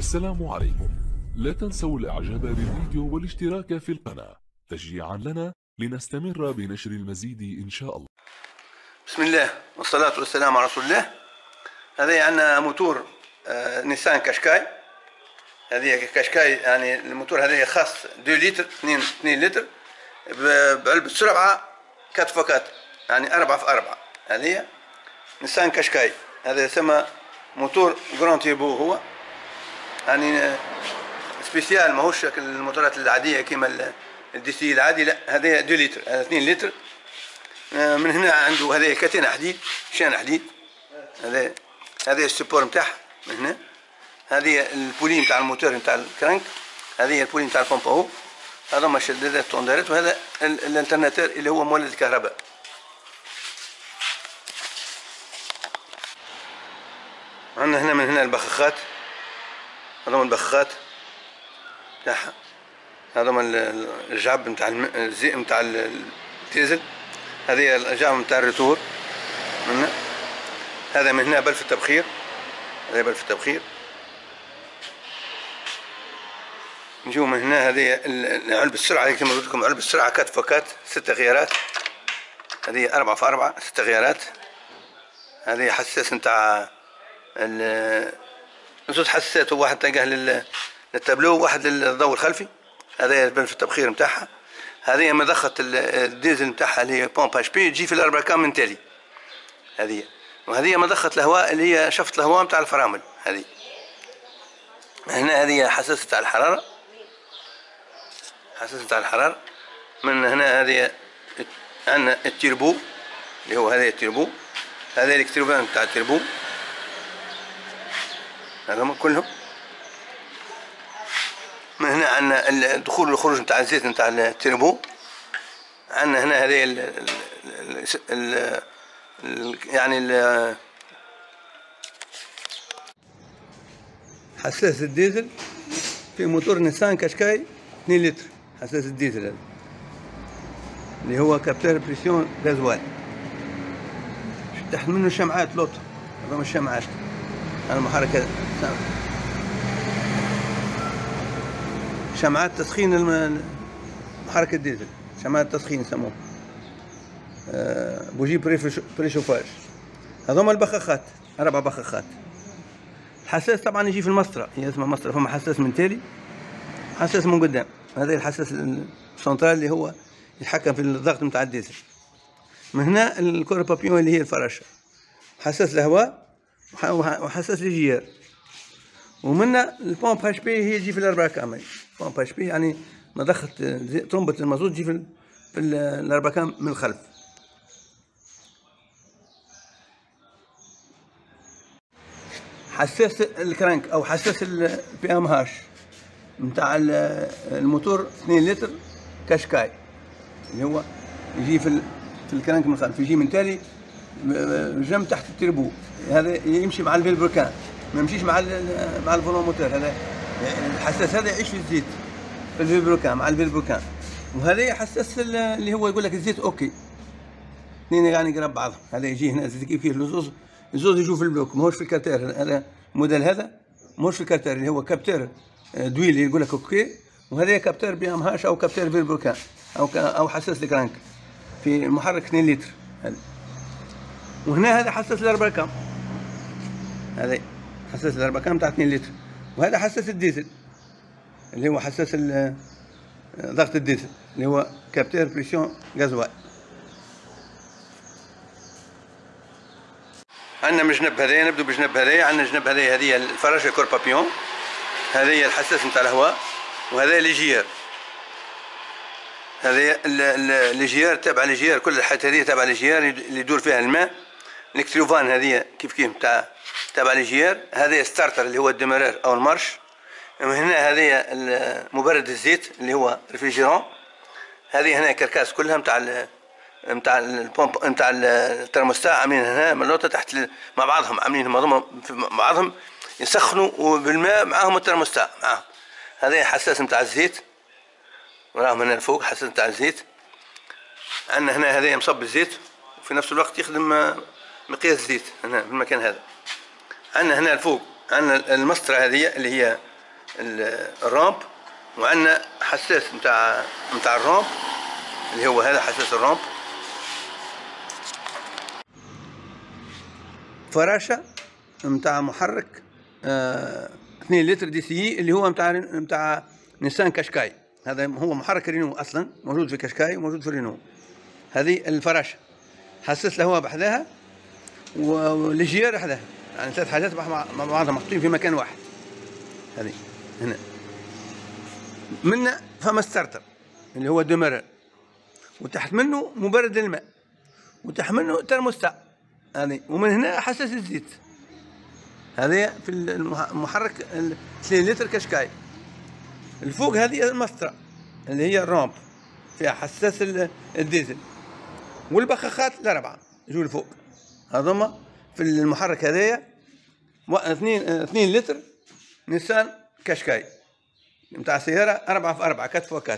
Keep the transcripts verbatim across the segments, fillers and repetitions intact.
السلام عليكم. لا تنسوا الاعجاب بالفيديو والاشتراك في القناة تشجيعا لنا لنستمر بنشر المزيد ان شاء الله. بسم الله والصلاة والسلام على رسول الله. هذه عندنا موتور آه نيسان كاشكاي. هذه كاشكاي يعني الموتور هذا خاص اثنين لتر اثنين لتر بعلبة سرعة كات فكات يعني أربعة في أربعة. هذه نيسان كاشكاي، هذا يسمى موتور جران تيربو، هو يعني سبيسيال، ماهوش الموتورات العادية كيما الدي سي العادي، لا هذا اثنين لتر، هذا اثنين لتر. من هنا عنده هذا كاتين حديد، شان حديد، هذا هذا السبور نتاعها من هنا، هذه البولي نتاع الموتور نتاع الكرانك، هذه البولي نتاع البومب اهو، هذا ما شدادات التوندرات، وهذا الالترناتور اللي هو مولد الكهرباء. عندنا هنا من هنا البخاخات، هذوما البخاخات نتاعها، هذوما الجعب نتاع الزئ نتاع الديزل، هذه الجعب نتاع الريتور من هنا. هذا من هنا بلف التبخير، هذا بلف التبخير. نجيو من هنا هذه علبة السرعة كما قلت لكم، علبة السرعة كات فكات ست غيارات، هذه أربعة في أربعة ست غيارات. هذه حساس نتاع زوج حساسات، واحد تلقاه للتابلو وواحد للضوء الخلفي، هذا بلف التبخير نتاعها. هذه مضخة الديزل نتاعها اللي هي بومب اش بي، تجي في الأربع كام من تالي هذه، وهذه مضخة الهواء اللي هي شفط الهواء نتاع الفرامل. هذه هنا هذه حساسة نتاع الحرارة، حساسة نتاع الحرارة. من هنا هذه عندنا التيربو اللي هو هذا التيربو، هذا الكتروبان نتاع التيربو، هذوما كلهم. من هنا عندنا الدخول والخروج نتاع الزيت نتاع التيربو. عندنا هنا هذه ال ال ال يعني ال حساس الديزل في موتور نيسان كاشكاي اثنين لتر، حساس الديزل هذا اللي هو كابتور بريسيون غازوال. تحت منه شمعات لوط، هذوما الشمعات، هذا محرك شمعات تسخين محرك الديزل، شمعات تسخين يسموه بوجي بريشوفاج. هذوما البخاخات، أربع بخاخات. الحساس طبعا يجي في المسطرة، هي اسمها مسطرة، فما حساس من تالي، حساس من قدام. هذا الحساس السنترال اللي هو يتحكم في الضغط نتاع الديزل. من هنا الكور بابيون اللي هي الفراشة، حساس الهواء وحساس الجيار. ومنا البومب اش بي هي تجي في الأربع كام، بومب اش بي يعني مضخة طرمبة المازوت تجي في في الأربع كام من الخلف. حساس الكرانك او حساس البي ام هاش نتاع الموتور اثنين لتر كاشكاي اللي هو يجي في في الكرانك من الخلف، يجي من تالي جنب تحت التربو، هذا يمشي مع الفيلبروكان، ما يمشيش مع مع الفولون موتور. هذا الحساس هذا يعيش في الزيت في الفيلبروكان مع الفيلبروكان. وهذا حساس اللي هو يقول لك الزيت اوكي، اثنين يعني قراب بعضهم. هذا يجي هنا زيت كيف كيف الزوز الزوز يجوا في البلوك، ماهوش في الكارتير. هذا الموديل هذا ماهوش في الكارتير، اللي هو كابتور دويل اللي يقول لك اوكي، وهذا كابتور بي ام هاش او كابتور فيلبروكان او او حساس الكرانك في محرك اثنين لتر. هذا وهنا هذا حساس الأربع كام، هذا حساس الأربع كام تاع اثنين لتر. وهذا حساس الديزل اللي هو حساس ضغط الديزل اللي هو كابتور بريسيون غازوال. عندنا من جنب هذايا، نبدو بجنب هذايا. عندنا جنب هذايا هذه الفراشة كور بابيون، هذايا الحساس نتاع الهواء، وهذا ليجيار. هذايا ليجيار تابع ليجيار، كل الحاجات هذه تابع ليجيار اللي يدور فيها الماء. الكتروفان هذه كيف كيف تاع تابع ليجيار. هذا ستارتر اللي هو الديمارير او المارش. ومن هنا هذايا مبرد الزيت اللي هو ريفريجيرون. هذه هنا كركاس كلها نتاع نتاع البومب نتاع الترموستات، عاملين هنا ملوطه تحت مع بعضهم، عاملينهم هذوما مع بعضهم يسخنوا بالماء معاهم الترموستات معاهم. هذا حساس نتاع الزيت، وراهم هنا الفوق حساس نتاع الزيت. عندنا هنا هذا مصب الزيت وفي نفس الوقت يخدم مقياس الزيت هنا في المكان هذا. عندنا هنا الفوق عندنا المسطره هذه اللي هي الرامب، وعندنا حساس نتاع نتاع الرامب اللي هو هذا حساس الرامب، فراشة نتاع محرك آه اثنين لتر دي سي اللي هو نتاع نتاع نيسان كاشكاي. هذا هو محرك رينو اصلا، موجود في كاشكاي وموجود في رينو. هذه الفراشه حساس الهواء بحذاها والجير بحذاها، يعني ثلاث حاجات مع بعضها محطوطين في مكان واحد. هذه هنا منا فما ستارتر اللي هو دمر، وتحت منه مبرد الماء، وتحت منه ترموستات هذه، ومن هنا حساس الزيت. هذه في المحرك اثنين لتر كاشكاي. الفوق هذه المسطرة اللي هي الرامب فيها حساس الديزل، والبخاخات الأربعة يجوا لفوق هذوما في المحرك هذايا. اثنين اثنين لتر نيسان كاشكاي نتاع سيارة أربعة في أربعة كات فوق كات.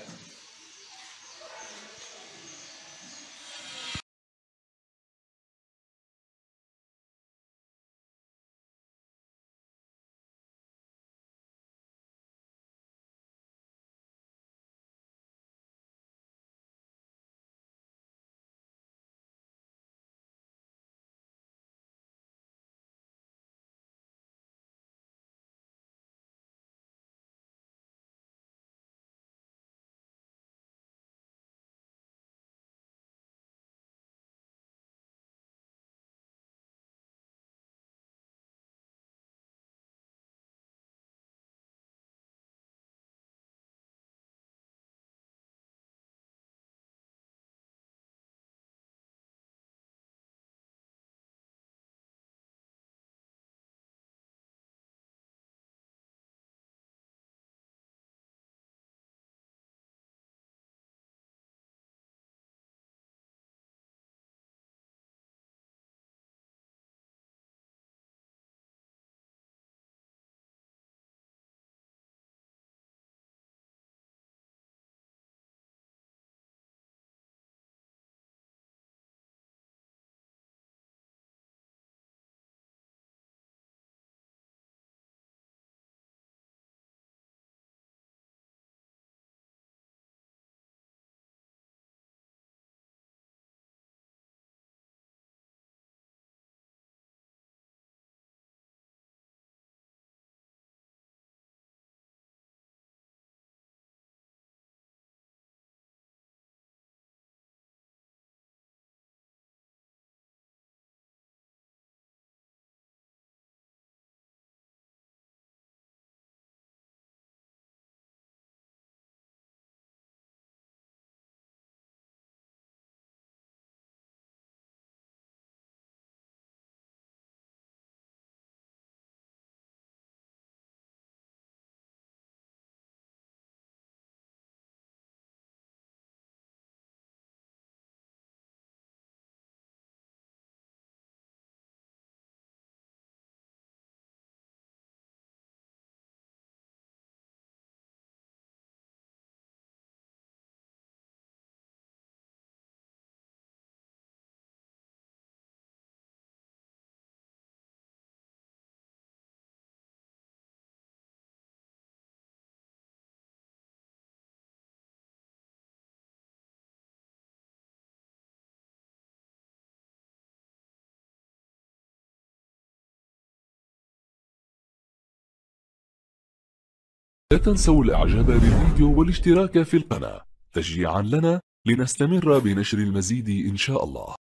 لا تنسوا الاعجاب بالفيديو والاشتراك في القناة تشجيعا لنا لنستمر بنشر المزيد إن شاء الله.